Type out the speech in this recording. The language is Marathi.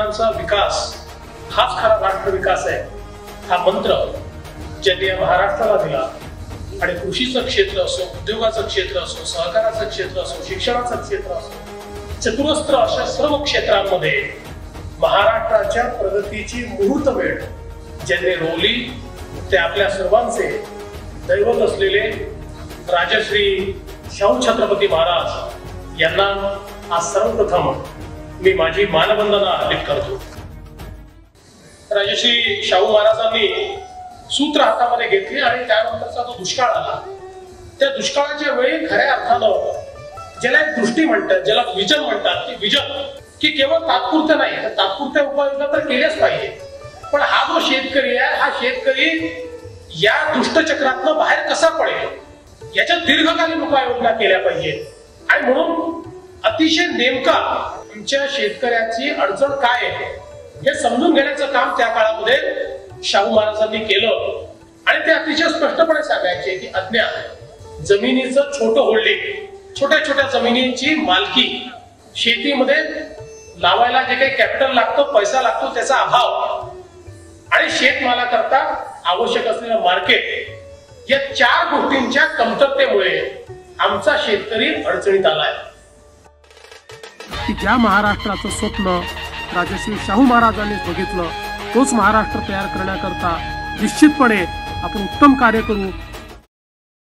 क्षेत्रांचा विकास हाच खरा राष्ट्र विकास आहे, हा मंत्र ज्यांनी या महाराष्ट्राला दिला। आणि कृषीचं क्षेत्र असो, उद्योगाचं क्षेत्र असो, सहकाराचं क्षेत्र असो, शिक्षणाचं क्षेत्र असो, चतुरस्त्र अशा सर्व क्षेत्रांमध्ये महाराष्ट्राच्या प्रगतीची मुहूर्तमेढ ज्यांनी रोवली ते आपल्या सर्वांचे दैवत असलेले राजश्री शाहू छत्रपती महाराज यांना आज सर्वप्रथम मी माझी मानवंदना अर्पित करतो। राजश्री शाहू महाराजांनी सूत्र हातामध्ये घेतले आणि त्यानंतरचा जो दुष्काळ आला, त्या दुष्काळाच्या वेळी खऱ्या अर्थानं ज्याला एक दृष्टी म्हणतात, ज्याला विजन म्हणतात, की विजन की केवळ तात्पुरतं नाही, तर तात्पुरत्या उपाययोजना तर केल्याच पाहिजे, पण हा जो शेतकरी आहे, हा शेतकरी या दुष्टचक्रातनं बाहेर कसा पडेल याच्या दीर्घकालीन उपाययोजना केल्या पाहिजे। आणि म्हणून अतिशय नेमका आमच्या शेतकऱ्याची अडचण काय आहे हे समजून घेण्याचं काम त्या काळामध्ये शाहू महाराजांनी केलं। आणि ते अतिशय स्पष्टपणे सांगायचे की अज्ञात जमिनीचं छोटं होल्डिंग, छोट्या छोट्या जमिनींची मालकी, शेतीमध्ये लावायला जे काही कॅपिटल लागतं, पैसा लागतो, त्याचा अभाव आणि शेतमालाकरता आवश्यक असलेलं मार्केट, या चार गोष्टींच्या कमतरतेमुळे आमचा शेतकरी अडचणीत आलाय। की ज्या महाराष्ट्राचं स्वप्न राजश्री शाहू महाराजांनी बघितलं, तोच महाराष्ट्र तयार करण्याकरता निश्चितपणे आपण उत्तम कार्य करू